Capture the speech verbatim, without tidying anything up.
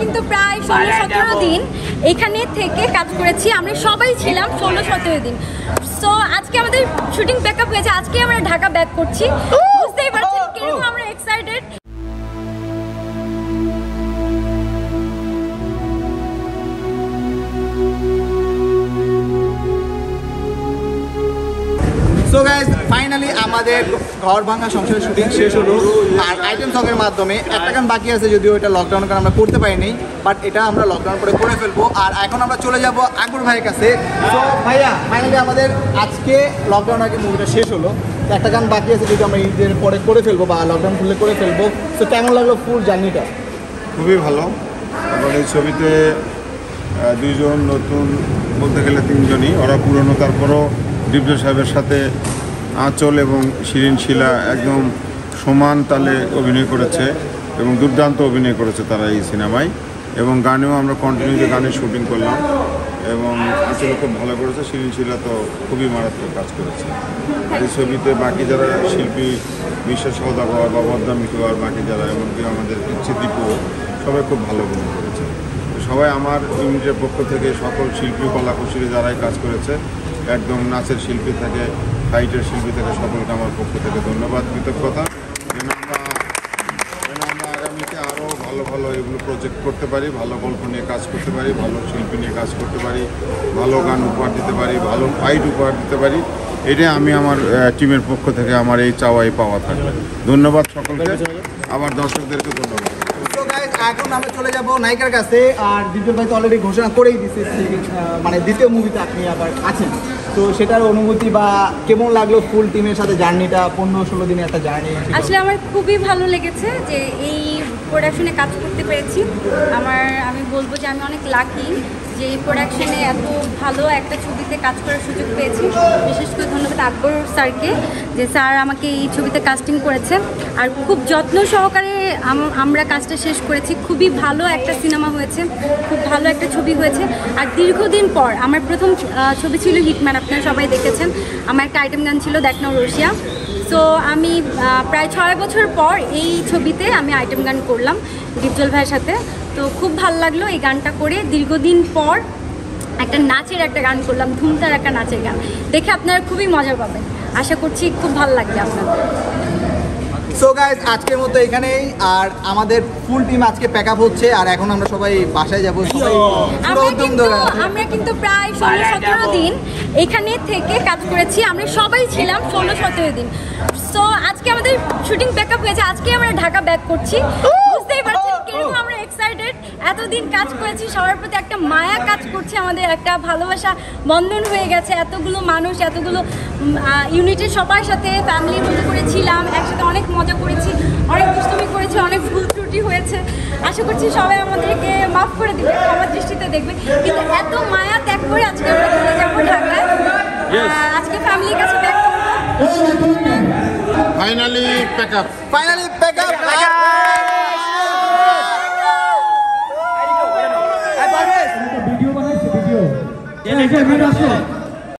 কিন্তু প্রায় ষোলো সতেরো দিন এখানে থেকে কাজ করেছি। আমরা সবাই ছিলাম ষোলো সতেরো দিন। সো আজকে আমাদের শুটিং ব্যাক আপ হয়েছে, আজকে আমরা ঢাকা ব্যাক করছি। বুঝতেই পারছেন কিরকম আমরা এক্সাইটেড। সো গাইস ফাইনালি আমাদের ঘর ভাঙা সংসারের শুটিং শেষ হলো, আর আইটেম সঙ্গের মাধ্যমে একটা গান বাকি আছে, যদিও এটা লকডাউনের কারণে আমরা করতে পারিনি, বাট এটা আমরা লকডাউন করে করে ফেলবো। আর এখন আমরা চলে যাব আকবর ভাইয়ের কাছে। তো ভাইয়া ফাইনালি আমাদের আজকে লকডাউন আগে মুভিটা শেষ হলো, তো একটা গান বাকি আছে, যদি আমরা ঈদের পরে করে ফেলবো বা লকডাউন খুললে করে ফেলবো। তো কেমন লাগলো ফুল জার্নিটা? খুবই ভালো। এবং এই ছবিতে দুইজন নতুন বলতে গেলে তিনজনই, ওরা পুরনো, তারপরও ডিপজল সাহেবের সাথে আঁচল এবং শিরিন শিলা একদম সমান তালে অভিনয় করেছে এবং দুর্দান্ত অভিনয় করেছে তারা এই সিনেমায়। এবং গানেও আমরা কন্টিনিউ গানের শুটিং করলাম এবং আঁচলও খুব ভালো করেছে, শিরিন শিলা তো খুবই মারাত্মক কাজ করেছে। এই ছবিতে বাকি যারা শিল্পী বিশ্বাস সওদাগর বা বদ্দাম মিঠু আর বাকি যারা, এমনকি আমাদের ইচ্ছে দীপু, সবাই খুব ভালো অভিনয় করেছে। সবাই আমার ইউনিটের পক্ষ থেকে সকল শিল্পী কলাকুশলী যারাই কাজ করেছে, একদম নাচের শিল্পী থেকে ফাইটের শিল্পী থেকে সকলকে আমার পক্ষ থেকে ধন্যবাদ, কৃতজ্ঞতা। যেন আমরা যেন আমরা আগামীতে আরও ভালো ভালো এগুলো প্রজেক্ট করতে পারি, ভালো গল্প নিয়ে কাজ করতে পারি, ভালো শিল্পী নিয়ে কাজ করতে পারি, ভালো গান উপহার দিতে পারি, ভালো ফাইট উপহার দিতে পারি। এটাই আমি আমার টিমের পক্ষ থেকে আমার এই চাওয়াই পাওয়া থাকবে। ধন্যবাদ সকলকে, আবার দর্শকদেরকে ধন্যবাদ। এখন আমরা চলে যাব নায়িকার কাছে। আর ডিপজল ভাই তো অলরেডি ঘোষণা করেই দিচ্ছে, মানে দ্বিতীয় মুভিতে আপনি আবার আছেন, তো সেটার অনুভূতি বা কেমন লাগলো ফুল টিমের সাথে জার্নিটা, পনেরো ষোলো দিনের একটা জার্নি? আসলে আমার খুবই ভালো লেগেছে যে এই প্রোডাকশনে কাজ করতে পেরেছি। আমার আমি বলবো যে আমি অনেক লাকি যে এই প্রোডাকশনে এত ভালো একটা ছবিতে কাজ করার সুযোগ পেয়েছি। বিশেষ করে ধন্যবাদ আকবর স্যারকে, যে স্যার আমাকে এই ছবিতে কাস্টিং করেছে। আর খুব যত্ন সহকারে আমরা কাজটা শেষ করেছি। খুবই ভালো একটা সিনেমা হয়েছে, খুব ভালো একটা ছবি হয়েছে। আর দীর্ঘদিন পর আমার প্রথম ছবি ছিল হিটম্যান, আপনারা সবাই দেখেছেন। আমার একটা আইটেম গান ছিল দেখ নাও রশিয়া। সো আমি প্রায় ছয় বছর পর এই ছবিতে আমি আইটেম গান করলাম ডিপজল ভাইয়ের সাথে। তো খুব ভালো লাগলো এই গানটা করে। দীর্ঘদিন পর একটা নাচের একটা গান করলাম, ধুমধার একটা নাচের গান, দেখে আপনারা খুবই মজা পাবেন। আশা করছি খুব ভালো লাগবে আপনাদের। সো গাইজ আজকের মতো এখানেই, আর আমাদের ফুল টিম আজকে প্যাক আপ হচ্ছে, আর এখন আমরা সবাই বাসায় যাবো। আমরা কিন্তু প্রায় ষোলো সতেরো দিন এখানে থেকে কাজ করেছি। আমরা সবাই ছিলাম ষোলো সতেরো দিন। সো আজকে আমাদের শুটিং ব্যাক আপ হয়েছে, আজকে আমরা ঢাকা ব্যাক করছি। বুঝতেই পারছেন কিরকম আমরা এক্সাইটেড। এতদিন কাজ করেছি, সবার প্রতি একটা মায়া কাজ করছে, আমাদের একটা ভালোবাসা বন্ধন হয়ে গেছে। এতগুলো মানুষ, এতগুলো ইউনিটের সবার সাথে ফ্যামিলির মতো করেছিলাম, একসাথে অনেক মজা করেছি, অনেক দুষ্টুমি করেছি, অনেক ভুল ত্রুটি হয়েছে। আশা করছি সবাই আমাদেরকে মাফ করে দেবে, ক্ষমার দৃষ্টিতে দেখবে। কিন্তু এত মায়া ত্যাগ করে আজকে আমরা চলে যাবো ঢাকায়। আজকে ফ্যামিলির কাছে ব্যাক করবো। Finally pack up finally pack up video বানাইছে ভিডিও